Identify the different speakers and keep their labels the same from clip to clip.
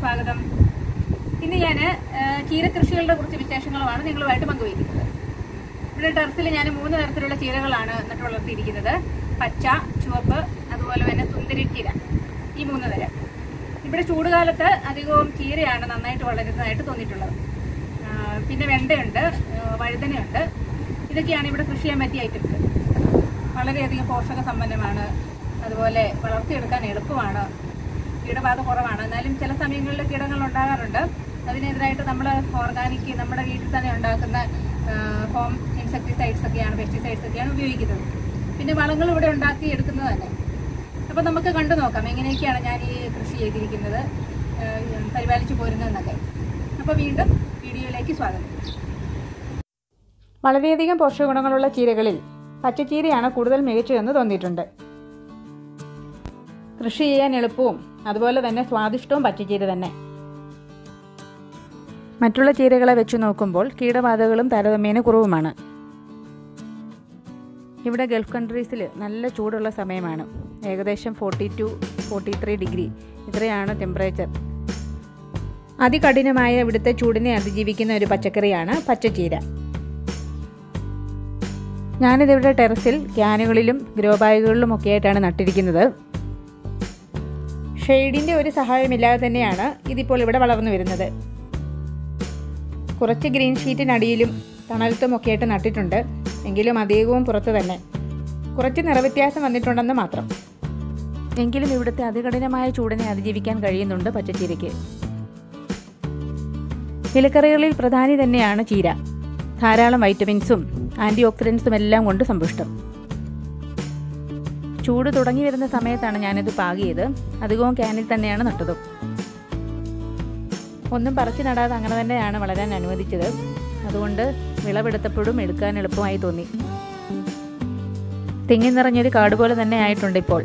Speaker 1: സ്വാഗതം. ഇന്ന് ഞാൻ ചീരകൃഷികളുടെ കുറച്ച് വിശേഷങ്ങളുമാണ് നിങ്ങളുമായിട്ട് പങ്കുവയ്ക്കുന്നത്. ഇവിടെ ടെറസിൽ ഞാൻ 3 തരത്തിലുള്ള ചീരകളാണ് നട്ടു വളർത്തിയിരിക്കുന്നത്. പച്ച, ചുവപ്പ്, അതുപോലെ തന്നെ സുന്ദരി ചീര, ഈ 3 തരം. ഇവിടെ ചൂടുകാലത്ത് അധികവും ചീരയാണ് നന്നായിട്ട് വളരുന്നതായിട്ട് തോന്നിയിട്ടുള്ളത്. പിന്നെ വെണ്ടയുണ്ട്, വഴുതനയുണ്ട്. ഇതൊക്കെയാണ് ഇവിടെ കൃഷി ചെയ്യാൻ പറ്റിയ ഐറ്റംസ്. വളരെയധികം പോഷക സമ്പന്നമാണ്, അതുപോലെ വളർത്തിയെടുക്കാൻ എളുപ്പമാണ്, കീടബാധ കുറവാണ്. എന്നാലും ചില സമയങ്ങളിൽ കീടങ്ങൾ ഉണ്ടാകാറുണ്ട്. അതിനെതിരായിട്ട് നമ്മൾ ഓർഗാനിക് നമ്മുടെ വീട്ടിൽ തന്നെ ഉണ്ടാക്കുന്ന ഹോം ഇൻസെക്ടിസൈഡ്സ് ഒക്കെയാണ്, പെസ്റ്റിസൈഡ്സ് ഒക്കെയാണ് ഉപയോഗിക്കുന്നത്. പിന്നെ വളങ്ങൾ ഇവിടെ ഉണ്ടാക്കി എടുക്കുന്നത് തന്നെ. അപ്പോൾ നമുക്ക് കണ്ടു നോക്കാം എങ്ങനെയൊക്കെയാണ് ഞാൻ ഈ കൃഷി ചെയ്തിരിക്കുന്നത്, പരിപാലിച്ചു പോരുന്നതെന്നൊക്കെ. അപ്പോൾ വീണ്ടും വീഡിയോയിലേക്ക് സ്വാഗതം.
Speaker 2: വളരെയധികം പോഷകഗുണങ്ങളുള്ള ചീരകളിൽ പച്ചച്ചീരയാണ് കൂടുതൽ മികച്ചതെന്ന് തോന്നിയിട്ടുണ്ട്. കൃഷി ചെയ്യാൻ എളുപ്പവും അതുപോലെ തന്നെ സ്വാദിഷ്ടവും പച്ചച്ചീര തന്നെ. മറ്റുള്ള ചീരകളെ വെച്ച് നോക്കുമ്പോൾ കീടബാധകളും താരതമ്യേന കുറവുമാണ്. ഇവിടെ ഗൾഫ് കൺട്രീസിൽ നല്ല ചൂടുള്ള സമയമാണ്. ഏകദേശം 42-43 ഡിഗ്രി ഇത്രയാണ് ടെമ്പറേച്ചർ. അതികഠിനമായ ഇവിടുത്തെ ചൂടിനെ അതിജീവിക്കുന്ന ഒരു പച്ചക്കറിയാണ് പച്ചച്ചീര. ഞാനിതിവിടെ ടെറസിൽ ക്യാനുകളിലും ഗ്രോ ബാഗുകളിലും ഒക്കെ ആയിട്ടാണ് നട്ടിരിക്കുന്നത്. ഷെയ്ഡിൻ്റെ ഒരു സഹായമില്ലാതെ തന്നെയാണ് ഇതിപ്പോൾ ഇവിടെ വളർന്നു വരുന്നത്. കുറച്ച് ഗ്രീൻ ഷീറ്റിനടിയിലും തണലത്തും ഒക്കെ ആയിട്ട് നട്ടിട്ടുണ്ട്. എങ്കിലും അധികവും പുറത്ത് തന്നെ. കുറച്ച് നിറവ്യത്യാസം വന്നിട്ടുണ്ടെന്ന് മാത്രം. എങ്കിലും ഇവിടുത്തെ അതികഠിനമായ ചൂടിനെ അതിജീവിക്കാൻ കഴിയുന്നുണ്ട് പച്ചച്ചീരയ്ക്ക്. ഇലക്കറികളിൽ പ്രധാനി തന്നെയാണ് ചീര. ധാരാളം വൈറ്റമിൻസും ആൻറ്റി ഓക്സിഡൻസും എല്ലാം കൊണ്ട് സമ്പുഷ്ടം. ചൂട് തുടങ്ങി വരുന്ന സമയത്താണ് ഞാനിത് പാകിയത്. അധികവും ക്യാനിൽ തന്നെയാണ് നട്ടതും. ഒന്നും പറിച്ചു നടാതെ അങ്ങനെ തന്നെയാണ് വളരാൻ അനുവദിച്ചത്. അതുകൊണ്ട് വിളവെടുത്തപ്പോഴും എടുക്കാൻ എളുപ്പമായി തോന്നി. തിങ്ങി നിറഞ്ഞൊരു കാട് പോലെ തന്നെ ആയിട്ടുണ്ട് ഇപ്പോൾ.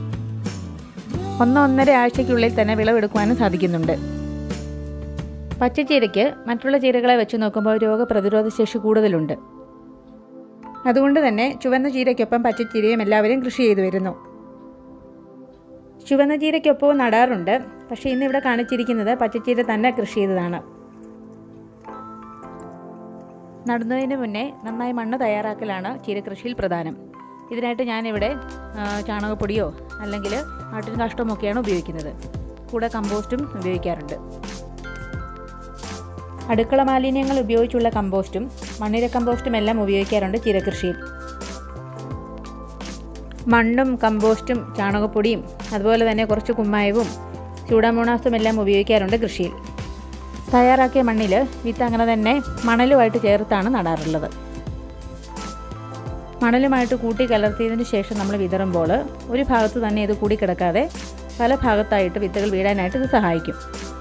Speaker 2: 1-1.5 ആഴ്ചയ്ക്കുള്ളിൽ തന്നെ വിളവെടുക്കുവാനും സാധിക്കുന്നുണ്ട്. പച്ചച്ചീരയ്ക്ക് മറ്റുള്ള ചീരകളെ വെച്ച് നോക്കുമ്പോൾ രോഗപ്രതിരോധ ശേഷി കൂടുതലുണ്ട്. അതുകൊണ്ട് തന്നെ ചുവന്ന ചീരയ്ക്കൊപ്പം പച്ചച്ചീരയും എല്ലാവരും കൃഷി ചെയ്തു വരുന്നു. ചുവന്ന ചീരയ്ക്കൊപ്പവും നടാറുണ്ട്. പക്ഷേ ഇന്നിവിടെ കാണിച്ചിരിക്കുന്നത് പച്ചച്ചീര തന്നെ കൃഷി ചെയ്തതാണ്. നടുന്നതിന് മുന്നേ നന്നായി മണ്ണ് തയ്യാറാക്കലാണ് ചീരകൃഷിയിൽ പ്രധാനം. ഇതിനായിട്ട് ഞാനിവിടെ ചാണകപ്പൊടിയോ അല്ലെങ്കിൽ ആട്ടിൻ കാഷ്ടമോ ഒക്കെയാണ് ഉപയോഗിക്കുന്നത്. കൂടെ കമ്പോസ്റ്റും ഉപയോഗിക്കാറുണ്ട്. അടുക്കള മാലിന്യങ്ങൾ ഉപയോഗിച്ചുള്ള കമ്പോസ്റ്റും മണ്ണിര കമ്പോസ്റ്റും എല്ലാം ഉപയോഗിക്കാറുണ്ട് ചീരകൃഷിയിൽ. മണ്ണും കമ്പോസ്റ്റും ചാണകപ്പൊടിയും അതുപോലെ തന്നെ കുറച്ച് കുമ്മായവും ചൂടാമോണാസും എല്ലാം ഉപയോഗിക്കാറുണ്ട് കൃഷിയിൽ. തയ്യാറാക്കിയ മണ്ണിൽ വിത്ത് അങ്ങനെ തന്നെ മണലുമായിട്ട് ചേർത്താണ് നടാറുള്ളത്. മണലുമായിട്ട് കൂട്ടി കലർത്തിയതിന് ശേഷം നമ്മൾ വിതറുമ്പോൾ ഒരു ഭാഗത്ത് തന്നെ ഇത് കൂടിക്കിടക്കാതെ പല ഭാഗത്തായിട്ട് വിത്തുകൾ വീഴാനായിട്ട് ഇത് സഹായിക്കും.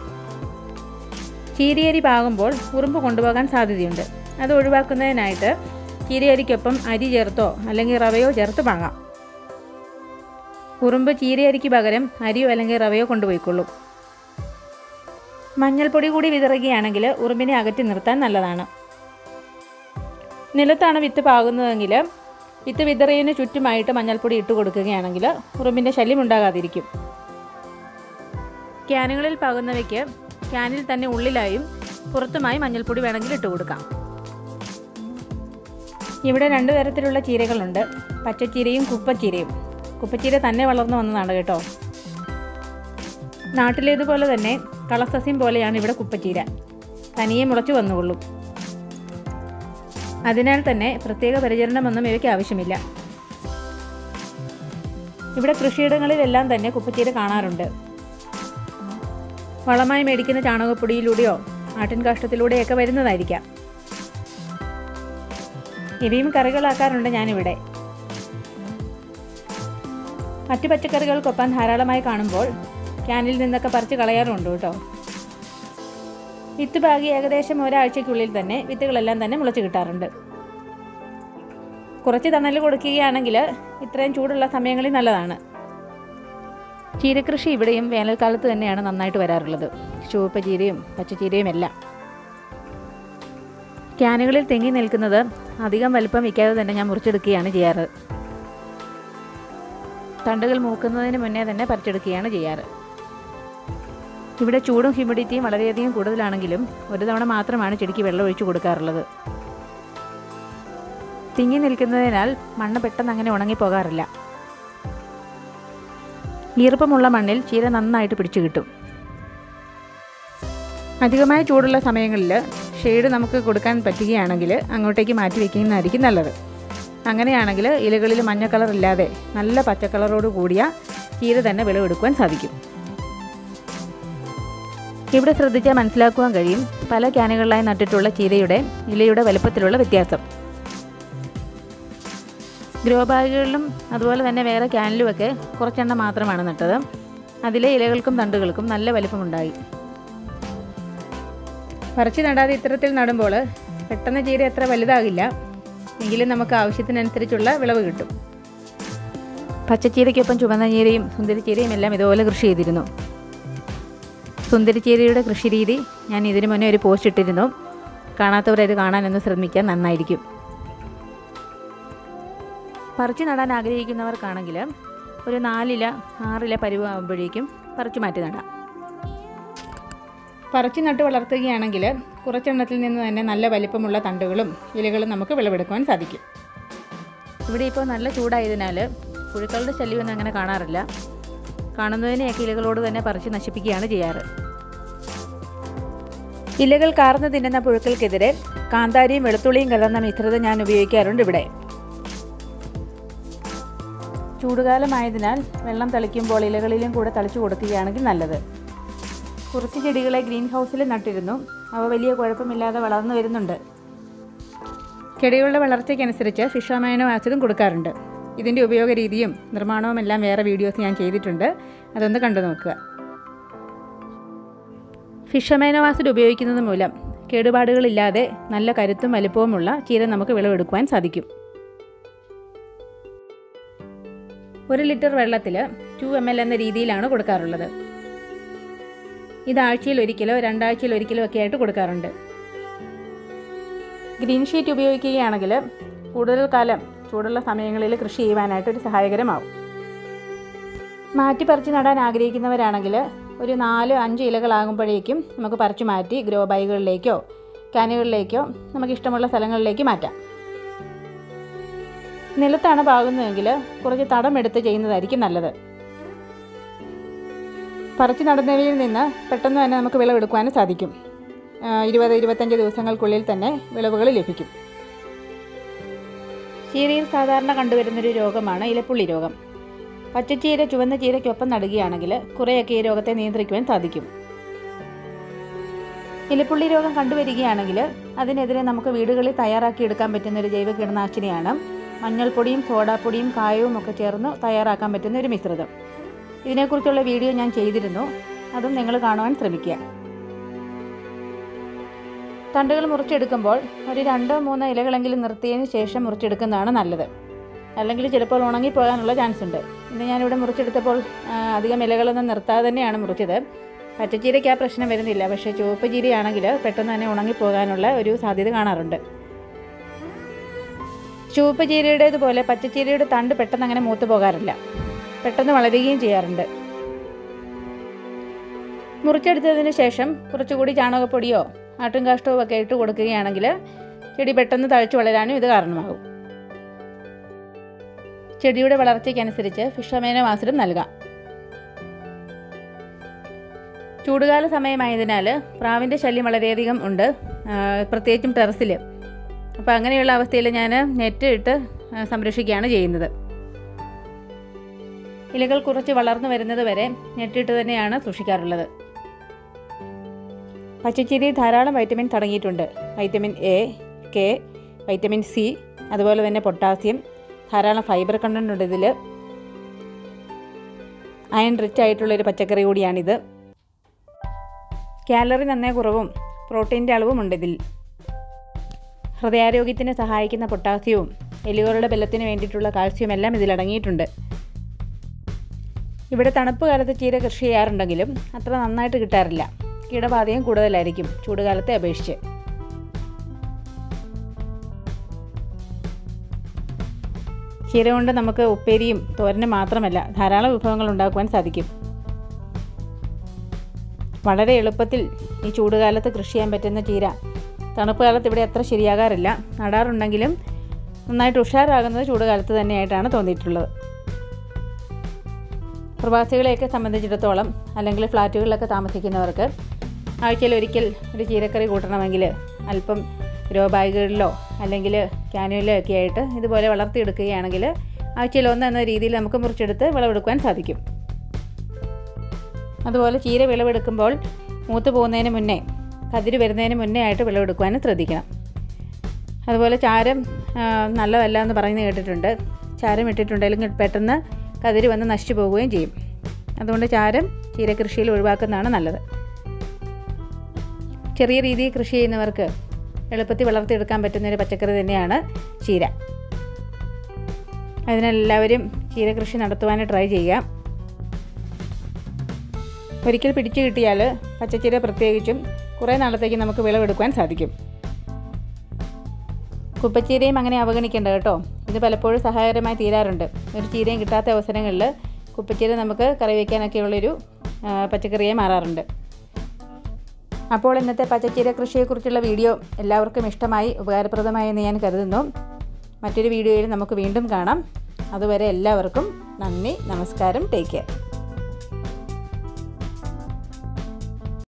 Speaker 2: ചീരയരി പാകുമ്പോൾ ഉറുമ്പ് കൊണ്ടുപോകാൻ സാധ്യതയുണ്ട്. അത് ഒഴിവാക്കുന്നതിനായിട്ട് ചീരയരിക്കൊപ്പം അരി ചേർത്തോ അല്ലെങ്കിൽ റവയോ ചേർത്ത് പാകാം. ഉറുമ്പ് ചീരയരിക്ക് പകരം അരിയോ അല്ലെങ്കിൽ റവയോ കൊണ്ടുപോയിക്കൊള്ളും. മഞ്ഞൾപ്പൊടി കൂടി വിതറുകയാണെങ്കിൽ ഉറുമ്പിനെ അകറ്റി നിർത്താൻ നല്ലതാണ്. നിലത്താണ് വിത്ത് പാകുന്നതെങ്കിൽ വിത്ത് വിതറിയതിന് ചുറ്റുമായിട്ട് മഞ്ഞൾപ്പൊടി ഇട്ട് കൊടുക്കുകയാണെങ്കിൽ ഉറുമ്പിൻ്റെ ശല്യം ഉണ്ടാകാതിരിക്കും. ക്യാനുകളിൽ പാകുന്നവയ്ക്ക് ക്യാനിൽ തന്നെ ഉള്ളിലായും പുറത്തുമായി മഞ്ഞൾപ്പൊടി വേണമെങ്കിൽ ഇട്ട് കൊടുക്കാം. ഇവിടെ 2 തരത്തിലുള്ള ചീരകളുണ്ട്, പച്ചച്ചീരയും കുപ്പച്ചീരയും. കുപ്പച്ചീര തന്നെ വളർന്നു വന്നതാണ് കേട്ടോ. നാട്ടിലേതുപോലെ തന്നെ കളസസ്യം പോലെയാണ് ഇവിടെ കുപ്പച്ചീര. തനിയെ മുളച്ചു വന്നുകൊള്ളും. അതിനാൽ തന്നെ പ്രത്യേക പരിചരണമൊന്നും ഇവയ്ക്ക് ആവശ്യമില്ല. ഇവിടെ കൃഷിയിടങ്ങളിലെല്ലാം തന്നെ കുപ്പച്ചീര കാണാറുണ്ട്. വളമായി മേടിക്കുന്ന ചാണകപ്പൊടിയിലൂടെയോ ആട്ടിൻ കാഷ്ടത്തിലൂടെയൊക്കെ വരുന്നതായിരിക്കാം. ഇവയും കറികളാക്കാറുണ്ട് ഞാനിവിടെ. മറ്റു പച്ചക്കറികൾക്കൊപ്പം ധാരാളമായി കാണുമ്പോൾ ക്യാനിൽ നിന്നൊക്കെ പറിച്ച് കളയാറുണ്ട് കേട്ടോ. വിത്ത് പാകി ഏകദേശം ഒരാഴ്ചയ്ക്കുള്ളിൽ തന്നെ വിത്തുകളെല്ലാം തന്നെ മുളച്ച് കിട്ടാറുണ്ട്. കുറച്ച് തണൽ കൊടുക്കുകയാണെങ്കിൽ ഇത്രയും ചൂടുള്ള സമയങ്ങളിൽ നല്ലതാണ്. ചീരകൃഷി ഇവിടെയും വേനൽക്കാലത്ത് തന്നെയാണ് നന്നായിട്ട് വരാറുള്ളത്. ചുവപ്പ് ചീരയും പച്ചച്ചീരയും എല്ലാം. ക്യാനുകളിൽ തെങ്ങി നിൽക്കുന്നത് അധികം വലിപ്പം വയ്ക്കാതെ തന്നെ ഞാൻ മുറിച്ചെടുക്കുകയാണ് ചെയ്യാറ്. തണ്ടുകൾ മൂക്കുന്നതിന് മുന്നേ തന്നെ പറിച്ചെടുക്കുകയാണ് ചെയ്യാറ്. ഇവിടെ ചൂടും ഹ്യൂമിഡിറ്റിയും വളരെയധികം കൂടുതലാണെങ്കിലും ഒരു തവണ മാത്രമാണ് ചെടിക്ക് വെള്ളം ഒഴിച്ചു കൊടുക്കാറുള്ളത്. തിങ്ങി നിൽക്കുന്നതിനാൽ മണ്ണ് പെട്ടെന്ന് അങ്ങനെ ഉണങ്ങിപ്പോകാറില്ല. ഈർപ്പമുള്ള മണ്ണിൽ ചീര നന്നായിട്ട് പിടിച്ചു കിട്ടും. അധികമായ ചൂടുള്ള സമയങ്ങളിൽ ഷെയ്ഡ് നമുക്ക് കൊടുക്കാൻ പറ്റുകയാണെങ്കിൽ അങ്ങോട്ടേക്ക് മാറ്റി വയ്ക്കുന്നതായിരിക്കും നല്ലത്. അങ്ങനെയാണെങ്കിൽ ഇലകളിൽ മഞ്ഞ കളർ ഇല്ലാതെ നല്ല പച്ചക്കളറോട് കൂടിയ ചീര തന്നെ വിളവെടുക്കുവാൻ സാധിക്കും. ഇവിടെ ശ്രദ്ധിച്ചാൽ മനസ്സിലാക്കുവാൻ കഴിയും പല ക്യാനുകളിലായി നട്ടിട്ടുള്ള ചീരയുടെ ഇലയുടെ വലുപ്പത്തിലുള്ള വ്യത്യാസം. ഗ്രോ ബാഗുകളിലും അതുപോലെ തന്നെ വേറെ ക്യാനിലുമൊക്കെ കുറച്ചെണ്ണം മാത്രമാണ് നട്ടത്. അതിലെ ഇലകൾക്കും തണ്ടുകൾക്കും നല്ല വലുപ്പമുണ്ടായി. പറിച്ച് നടാതെ ഇത്തരത്തിൽ നടുമ്പോൾ പെട്ടെന്ന് ചീര എത്ര വലുതാകില്ല, എങ്കിലും നമുക്ക് ആവശ്യത്തിനനുസരിച്ചുള്ള വിളവ് കിട്ടും. പച്ചച്ചീരയ്ക്കൊപ്പം ചുവന്ന ചീരയും സുന്ദരിച്ചീരയും എല്ലാം ഇതുപോലെ കൃഷി ചെയ്തിരുന്നു. സുന്ദരിച്ചീരയുടെ കൃഷി രീതി ഞാൻ ഇതിനു മുന്നേ ഒരു പോസ്റ്റ് ഇട്ടിരുന്നു. കാണാത്തവരത് കാണാനൊന്ന് ശ്രമിക്കാൻ നന്നായിരിക്കും. പറിച്ച് നടാൻ ആഗ്രഹിക്കുന്നവർക്കാണെങ്കിൽ ഒരു 4 ഇല 6 ഇല പരുവാകുമ്പോഴേക്കും പറിച്ചു മാറ്റി നടാം. പറിച്ച് നട്ട് വളർത്തുകയാണെങ്കിൽ കുറച്ചെണ്ണത്തിൽ നിന്ന് തന്നെ നല്ല വലിപ്പമുള്ള തണ്ടുകളും ഇലകളും നമുക്ക് വിളവെടുക്കുവാൻ സാധിക്കും. ഇവിടെ ഇപ്പോൾ നല്ല ചൂടായതിനാൽ പുഴുക്കളുടെ ശല്യമൊന്നും അങ്ങനെ കാണാറില്ല. കാണുന്നതിനെയൊക്കെ ഇലകളോട് തന്നെ പറിച്ച് നശിപ്പിക്കുകയാണ് ചെയ്യാറ്. ഇലകൾ കാർന്ന് തിന്നുന്ന പുഴുക്കൾക്കെതിരെ കാന്താരിയും വെളുത്തുള്ളിയും കലർന്ന മിശ്രിതം ഞാൻ ഉപയോഗിക്കാറുണ്ട് ഇവിടെ. ചൂടുകാലമായതിനാൽ വെള്ളം തളിക്കുമ്പോൾ ഇലകളിലും കൂടെ തളിച്ചു കൊടുക്കുകയാണെങ്കിൽ നല്ലത്. കുറച്ച് ചെടികളെ ഗ്രീൻ ഹൗസിൽ നട്ടിരുന്നു. അവ വലിയ കുഴപ്പമില്ലാതെ വളർന്നു വരുന്നുണ്ട്. ചെടികളുടെ വളർച്ചയ്ക്കനുസരിച്ച് ഫിഷ് അമൈനോ ആസിഡും കൊടുക്കാറുണ്ട്. ഇതിൻ്റെ ഉപയോഗ രീതിയും നിർമ്മാണവും എല്ലാം വേറെ വീഡിയോസ് ഞാൻ ചെയ്തിട്ടുണ്ട്. അതൊന്ന് കണ്ടു നോക്കുക. ഫിഷ് അമൈനോ ആസിഡ് ഉപയോഗിക്കുന്നത് മൂലം കേടുപാടുകളില്ലാതെ നല്ല കരുത്തും വലുപ്പവുമുള്ള ചീര നമുക്ക് വിളവെടുക്കുവാൻ സാധിക്കും. 1 ലിറ്റർ വെള്ളത്തിൽ 2 ml എന്ന രീതിയിലാണ് കൊടുക്കാറുള്ളത്. ഇത് ആഴ്ചയിൽ ഒരിക്കലോ 2 ആഴ്ചയിൽ ഒരിക്കലോ ഒക്കെ ആയിട്ട് കൊടുക്കാറുണ്ട്. ഗ്രീൻ ഷീറ്റ് ഉപയോഗിക്കുകയാണെങ്കിൽ കൂടുതൽ കാലം ചൂടുള്ള സമയങ്ങളിൽ കൃഷി ചെയ്യുവാനായിട്ടൊരു സഹായകരമാവും. മാറ്റി പറിച്ച് നടാൻ ആഗ്രഹിക്കുന്നവരാണെങ്കിൽ ഒരു 4-5 ഇലകളാകുമ്പോഴേക്കും നമുക്ക് പറിച്ചു മാറ്റി ഗ്രോ ബാഗുകളിലേക്കോ ക്യാനുകളിലേക്കോ നമുക്കിഷ്ടമുള്ള സ്ഥലങ്ങളിലേക്ക് മാറ്റാം. നിലത്താണ് പാകുന്നതെങ്കിൽ കുറച്ച് തടമെടുത്ത് ചെയ്യുന്നതായിരിക്കും നല്ലത്. പറിച്ച് നടുന്നവയിൽ നിന്ന് പെട്ടെന്ന് തന്നെ നമുക്ക് വിളവെടുക്കുവാനും സാധിക്കും. 20-25 ദിവസങ്ങൾക്കുള്ളിൽ തന്നെ വിളവുകൾ ലഭിക്കും. ചീരയിൽ സാധാരണ കണ്ടുവരുന്നൊരു രോഗമാണ് ഇലപ്പുള്ളി രോഗം. പച്ചച്ചീര ചുവന്ന ചീരയ്ക്കൊപ്പം നടുകയാണെങ്കിൽ കുറേയൊക്കെ ഈ രോഗത്തെ നിയന്ത്രിക്കുവാൻ സാധിക്കും. ഇലപ്പുള്ളി രോഗം കണ്ടുവരികയാണെങ്കിൽ അതിനെതിരെ നമുക്ക് വീടുകളിൽ തയ്യാറാക്കിയെടുക്കാൻ പറ്റുന്നൊരു ജൈവ കീടനാശിനിയാണ് മഞ്ഞൾപ്പൊടിയും സോഡാപ്പൊടിയും കായവും ഒക്കെ ചേർന്ന് തയ്യാറാക്കാൻ പറ്റുന്ന ഒരു മിശ്രിതം. ഇതിനെക്കുറിച്ചുള്ള വീഡിയോ ഞാൻ ചെയ്തിരുന്നു. അതും നിങ്ങൾ കാണുവാൻ ശ്രമിക്കുക. തണ്ടുകൾ മുറിച്ചെടുക്കുമ്പോൾ ഒരു 2-3 ഇലകളെങ്കിലും നിർത്തിയതിന് ശേഷം മുറിച്ചെടുക്കുന്നതാണ് നല്ലത്. അല്ലെങ്കിൽ ചിലപ്പോൾ ഉണങ്ങിപ്പോകാനുള്ള ചാൻസ് ഉണ്ട്. ഇന്ന് ഞാനിവിടെ മുറിച്ചെടുത്തപ്പോൾ അധികം ഇലകളൊന്നും നിർത്താതെ തന്നെയാണ് മുറിച്ചത്. പച്ചച്ചീരയ്ക്ക് ആ പ്രശ്നം വരുന്നില്ല. പക്ഷേ ചുവപ്പ് ചീരയാണെങ്കിൽ പെട്ടെന്ന് തന്നെ ഉണങ്ങിപ്പോകാനുള്ള ഒരു സാധ്യത കാണാറുണ്ട്. ചുവപ്പ് ചീരയുടേതുപോലെ പച്ചച്ചീരയുടെ തണ്ട് പെട്ടെന്ന് അങ്ങനെ മൂത്ത് പോകാറില്ല. പെട്ടെന്ന് വളരുകയും ചെയ്യാറുണ്ട്. മുറിച്ചെടുത്തതിന് ശേഷം കുറച്ചുകൂടി ചാണകപ്പൊടിയോ ആട്ടുംകാഷ്ടവും ഒക്കെ ഇട്ട് കൊടുക്കുകയാണെങ്കിൽ ചെടി പെട്ടെന്ന് തഴച്ചു വളരാനും ഇത് കാരണമാകും. ചെടിയുടെ വളർച്ചയ്ക്കനുസരിച്ച് ഫിഷ് അമൈനോ ആസിഡും നൽകാം. ചൂടുകാല സമയമായതിനാൽ പ്രാവിൻ്റെ ശല്യം വളരെയധികം ഉണ്ട്, പ്രത്യേകിച്ചും ടെറസിൽ. അപ്പോൾ അങ്ങനെയുള്ള അവസ്ഥയിൽ ഞാൻ നെറ്റ് ഇട്ട് സംരക്ഷിക്കുകയാണ് ചെയ്യുന്നത്. ഇലകൾ കുറച്ച് വളർന്നു വരുന്നത് വരെ നെറ്റിട്ട് തന്നെയാണ് സൂക്ഷിക്കാറുള്ളത്. പച്ചച്ചീരയിൽ ധാരാളം വൈറ്റമിൻ അടങ്ങിയിട്ടുണ്ട്. Vitamin A, K, vitamin C, അതുപോലെ തന്നെ പൊട്ടാസ്യം, ധാരാളം ഫൈബർ കണ്ടന്റ് ഉണ്ട് ഇതിൽ. അയൺ റിച്ച് ആയിട്ടുള്ളൊരു പച്ചക്കറി കൂടിയാണിത്. കാലറി നന്നേ കുറവും പ്രോട്ടീൻ്റെ അളവും ഉണ്ട് ഇതിൽ. ഹൃദയാരോഗ്യത്തിന് സഹായിക്കുന്ന പൊട്ടാസ്യവും എല്ലുകളുടെ ബലത്തിന് വേണ്ടിയിട്ടുള്ള കാൽസ്യവും എല്ലാം ഇതിലടങ്ങിയിട്ടുണ്ട്. ഇവിടെ തണുപ്പ് കാലത്ത് ചീര കൃഷി ചെയ്യാറുണ്ടെങ്കിലും അത്ര നന്നായിട്ട് കിട്ടാറില്ല. കീടബാധയും കൂടുതലായിരിക്കും ചൂടുകാലത്തെ അപേക്ഷിച്ച്. ചീര കൊണ്ട് നമുക്ക് ഉപ്പേരിയും തോരനും മാത്രമല്ല ധാരാളം വിഭവങ്ങൾ ഉണ്ടാക്കുവാൻ സാധിക്കും. വളരെ എളുപ്പത്തിൽ ഈ ചൂടുകാലത്ത് കൃഷി ചെയ്യാൻ പറ്റുന്ന ചീര തണുപ്പ് കാലത്ത് ഇവിടെ അത്ര ശരിയാകാറില്ല. നടാറുണ്ടെങ്കിലും നന്നായിട്ട് ഉഷാറാകുന്നത് ചൂടുകാലത്ത് തന്നെയായിട്ടാണ് തോന്നിയിട്ടുള്ളത്. പ്രവാസികളെയൊക്കെ സംബന്ധിച്ചിടത്തോളം അല്ലെങ്കിൽ ഫ്ലാറ്റുകളിലൊക്കെ താമസിക്കുന്നവർക്ക് ആഴ്ചയിൽ ഒരിക്കൽ ഒരു ചീരക്കറി കൂട്ടണമെങ്കിൽ അല്പം ഗ്രോ ബാഗുകളിലോ അല്ലെങ്കിൽ ക്യാനുകളിലോ ഒക്കെ ആയിട്ട് ഇതുപോലെ വളർത്തിയെടുക്കുകയാണെങ്കിൽ ആഴ്ചയിൽ ഒന്ന് എന്ന രീതിയിൽ നമുക്ക് മുറിച്ചെടുത്ത് വിളവെടുക്കാൻ സാധിക്കും. അതുപോലെ ചീര വിളവെടുക്കുമ്പോൾ മൂത്ത് പോകുന്നതിന് മുന്നേ, കതിര് വരുന്നതിന് മുന്നേ ആയിട്ട് വിളവെടുക്കുവാനും ശ്രദ്ധിക്കണം. അതുപോലെ ചാരം നല്ലതല്ല എന്ന് പറയുന്നത് കേട്ടിട്ടുണ്ട്. ചാരം ഇട്ടിട്ടുണ്ടെങ്കിൽ പെട്ടെന്ന് കതിര് വന്ന് നശിച്ചു പോവുകയും ചെയ്യും. അതുകൊണ്ട് ചാരം ചീരകൃഷിയിൽ ഒഴിവാക്കുന്നതാണ് നല്ലത്. ചെറിയ രീതിയിൽ കൃഷി ചെയ്യുന്നവർക്ക് എളുപ്പത്തിൽ വളർത്തിയെടുക്കാൻ പറ്റുന്നൊരു പച്ചക്കറി തന്നെയാണ് ചീര. അതിനാൽ എല്ലാവരും ചീരകൃഷി നടത്തുവാൻ ട്രൈ ചെയ്യുക. ഒരിക്കൽ പിടിച്ചു കിട്ടിയാൽ പച്ചച്ചീര പ്രത്യേകിച്ചും കുറേ നാളത്തേക്ക് നമുക്ക് വിളവെടുക്കാൻ സാധിക്കും. കുപ്പച്ചീരയും അങ്ങനെ അവഗണിക്കേണ്ട കേട്ടോ. ഇത് പലപ്പോഴും സഹായകരമായി തീരാറുണ്ട്. ഒരു ചീരയും കിട്ടാത്ത അവസരങ്ങളിൽ കുപ്പച്ചീര നമുക്ക് കറി വയ്ക്കാനൊക്കെയുള്ളൊരു പച്ചക്കറിയായി മാറാറുണ്ട്. അപ്പോൾ ഇന്നത്തെ പച്ചച്ചീര കൃഷിയെക്കുറിച്ചുള്ള വീഡിയോ എല്ലാവർക്കും ഇഷ്ടമായി, ഉപകാരപ്രദമായി എന്ന് ഞാൻ കരുതുന്നു. മറ്റൊരു വീഡിയോയിൽ നമുക്ക് വീണ്ടും കാണാം. അതുവരെ എല്ലാവർക്കും നന്ദി, നമസ്കാരം, ടേക്ക് കെയർ.